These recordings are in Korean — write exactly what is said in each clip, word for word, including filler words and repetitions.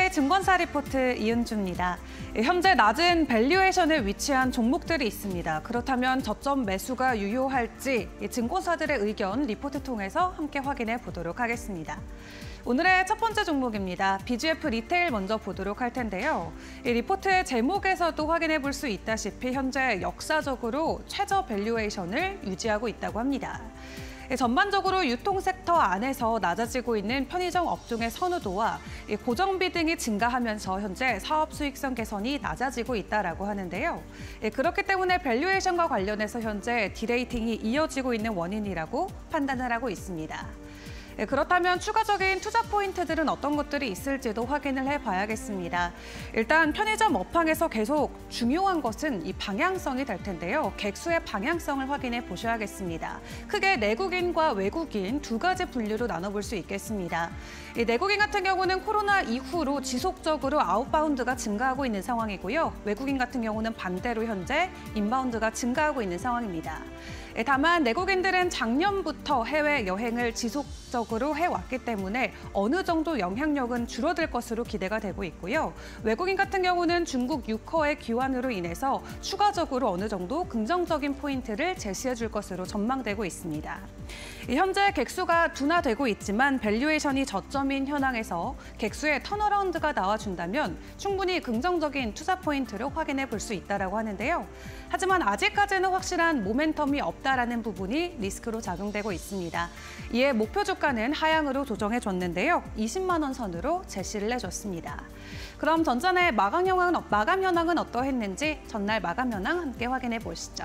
투데이 증권사 리포트 이은주입니다. 현재 낮은 밸류에이션에 위치한 종목들이 있습니다. 그렇다면 저점 매수가 유효할지 증권사들의 의견 리포트 통해서 함께 확인해 보도록 하겠습니다. 오늘의 첫 번째 종목입니다. 비지에프 리테일 먼저 보도록 할 텐데요. 이 리포트의 제목에서도 확인해 볼 수 있다시피 현재 역사적으로 최저 밸류에이션을 유지하고 있다고 합니다. 전반적으로 유통 섹터 안에서 낮아지고 있는 편의점 업종의 선호도와 고정비 등이 증가하면서 현재 사업 수익성 개선이 낮아지고 있다라고 하는데요. 그렇기 때문에 밸류에이션과 관련해서 현재 디레이팅이 이어지고 있는 원인이라고 판단을 하고 있습니다. 그렇다면 추가적인 투자 포인트들은 어떤 것들이 있을지도 확인을 해봐야겠습니다. 일단 편의점 업황에서 계속 중요한 것은 이 방향성이 될 텐데요. 객수의 방향성을 확인해 보셔야겠습니다. 크게 내국인과 외국인 두 가지 분류로 나눠볼 수 있겠습니다. 이 내국인 같은 경우는 코로나 이후로 지속적으로 아웃바운드가 증가하고 있는 상황이고요. 외국인 같은 경우는 반대로 현재 인바운드가 증가하고 있는 상황입니다. 다만 내국인들은 작년부터 해외 여행을 지속적으로 해왔기 때문에 어느 정도 영향력은 줄어들 것으로 기대가 되고 있고요. 외국인 같은 경우는 중국 유커의 귀환으로 인해서 추가적으로 어느 정도 긍정적인 포인트를 제시해 줄 것으로 전망되고 있습니다. 현재 객수가 둔화되고 있지만 밸류에이션이 저점인 현황에서 객수의 턴어라운드가 나와준다면 충분히 긍정적인 투자 포인트로 확인해 볼 수 있다고 하는데요. 하지만 아직까지는 확실한 모멘텀이 없다라는 부분이 리스크로 작용되고 있습니다. 이에 목표 주가는 하향으로 조정해줬는데요. 이십만 원 선으로 제시를 해줬습니다. 그럼 전전의 마감 현황은, 마감 현황은 어떠했는지 전날 마감 현황 함께 확인해 보시죠.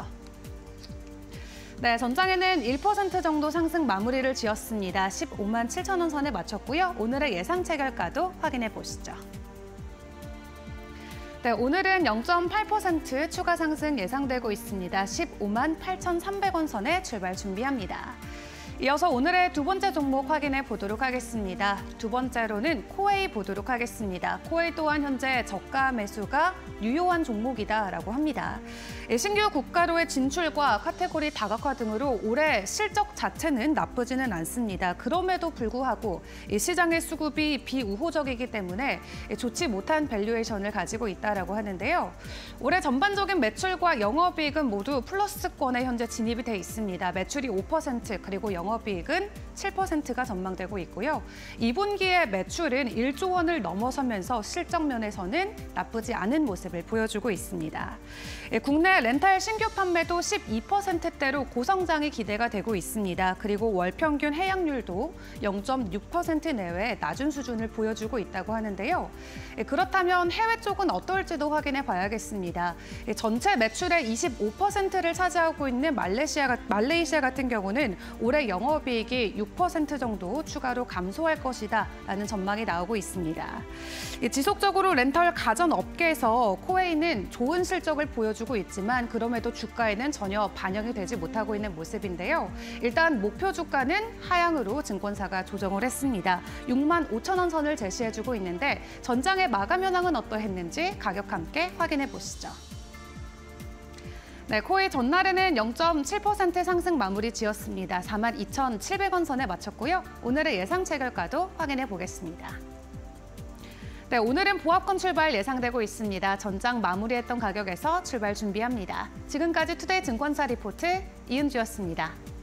네, 전장에는 일 퍼센트 정도 상승 마무리를 지었습니다. 십오만 칠천 원 선에 마쳤고요. 오늘의 예상 체결가도 확인해 보시죠. 네, 오늘은 영 점 팔 퍼센트 추가 상승 예상되고 있습니다. 십오만 팔천삼백 원 선에 출발 준비합니다. 이어서 오늘의 두 번째 종목 확인해 보도록 하겠습니다. 두 번째로는 코웨이 보도록 하겠습니다. 코웨이 또한 현재 저가 매수가 유효한 종목이다라고 합니다. 신규 국가로의 진출과 카테고리 다각화 등으로 올해 실적 자체는 나쁘지는 않습니다. 그럼에도 불구하고 시장의 수급이 비우호적이기 때문에 좋지 못한 밸류에이션을 가지고 있다라고 하는데요. 올해 전반적인 매출과 영업이익은 모두 플러스권에 현재 진입이 돼 있습니다. 매출이 오 퍼센트 그리고 영업이익은 칠 퍼센트가 전망되고 있고요. 이 분기의 매출은 일조 원을 넘어서면서 실적 면에서는 나쁘지 않은 모습을 보여주고 있습니다. 국내 렌탈 신규 판매도 십이 퍼센트대로 고성장이 기대가 되고 있습니다. 그리고 월 평균 해약률도 영 점 육 퍼센트 내외 낮은 수준을 보여주고 있다고 하는데요. 그렇다면 해외 쪽은 어떨지도 확인해 봐야겠습니다. 전체 매출의 이십오 퍼센트를 차지하고 있는 말레이시아, 말레이시아 같은 경우는 올해 영업이익이 육 퍼센트 정도 추가로 감소할 것이다라는 전망이 나오고 있습니다. 지속적으로 렌털 가전 업계에서 코웨이는 좋은 실적을 보여주고 있지만 그럼에도 주가에는 전혀 반영이 되지 못하고 있는 모습인데요. 일단 목표 주가는 하향으로 증권사가 조정을 했습니다. 육만 오천 원 선을 제시해주고 있는데 전장의 마감 현황은 어떠했는지 가격 함께 확인해 보시죠. 네, 코웨이 전날에는 영 점 칠 퍼센트 상승 마무리 지었습니다. 사만 이천칠백 원 선에 마쳤고요. 오늘의 예상 체결가도 확인해 보겠습니다. 네, 오늘은 보합권 출발 예상되고 있습니다. 전장 마무리했던 가격에서 출발 준비합니다. 지금까지 투데이 증권사 리포트 이은주였습니다.